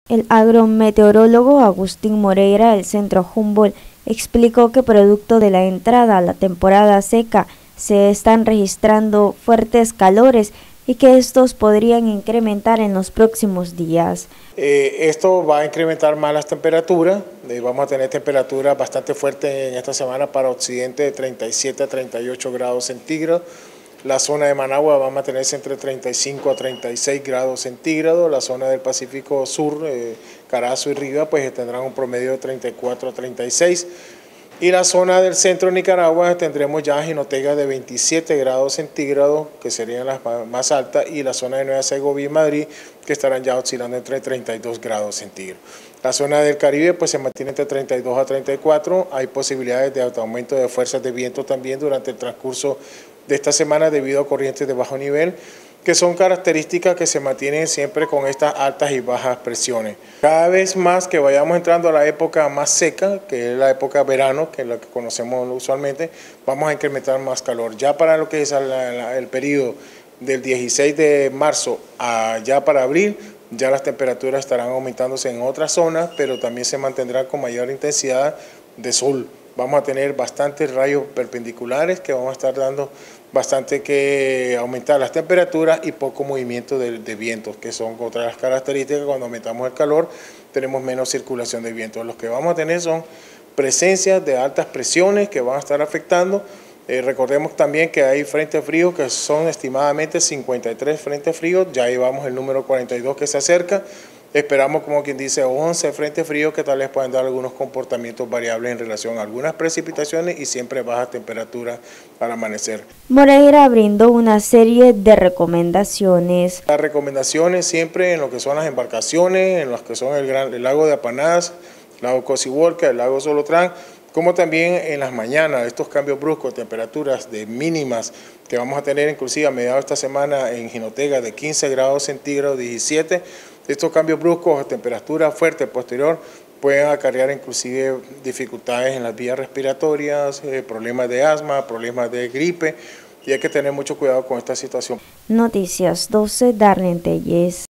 El agrometeorólogo Agustín Moreira del Centro Humboldt explicó que producto de la entrada a la temporada seca se están registrando fuertes calores y que estos podrían incrementar en los próximos días. Esto va a incrementar más las temperaturas, vamos a tener temperaturas bastante fuertes en esta semana para occidente de 37 a 38 grados centígrados. La zona de Managua va a mantenerse entre 35 a 36 grados centígrados, la zona del Pacífico Sur, Carazo y Riva, pues tendrán un promedio de 34 a 36. Y la zona del centro de Nicaragua tendremos ya Jinotega de 27 grados centígrados, que serían las más altas, y la zona de Nueva Segovia y Madrid, que estarán ya oscilando entre 32 grados centígrados. La zona del Caribe pues se mantiene entre 32 a 34, hay posibilidades de aumento de fuerzas de viento también durante el transcurso de esta semana debido a corrientes de bajo nivel, que son características que se mantienen siempre con estas altas y bajas presiones. Cada vez más que vayamos entrando a la época más seca, que es la época verano, que es la que conocemos usualmente, vamos a incrementar más calor. Ya para lo que es el periodo del 16 de marzo ya para abril, ya las temperaturas estarán aumentándose en otras zonas, pero también se mantendrán con mayor intensidad de sol. Vamos a tener bastantes rayos perpendiculares que vamos a estar dando bastante que aumentar las temperaturas y poco movimiento de vientos, que son otras las características. Cuando aumentamos el calor tenemos menos circulación de viento. Los que vamos a tener son presencias de altas presiones que van a estar afectando. Recordemos también que hay frentes fríos que son estimadamente 53 frentes fríos, ya llevamos el número 42 que se acerca. Esperamos, como quien dice, 11 frentes fríos que tal vez puedan dar algunos comportamientos variables en relación a algunas precipitaciones y siempre bajas temperaturas al amanecer. Moreira brindó una serie de recomendaciones. Las recomendaciones siempre en lo que son las embarcaciones, en lo que son el lago de Apanás, el lago Cocibolca, el lago Solotrán, como también en las mañanas, estos cambios bruscos de temperaturas de mínimas que vamos a tener inclusive a mediados de esta semana en Jinotega de 15 grados centígrados, 17. Estos cambios bruscos de temperatura fuerte posterior pueden acarrear inclusive dificultades en las vías respiratorias, problemas de asma, problemas de gripe, y hay que tener mucho cuidado con esta situación. Noticias 12, Darlene Telles.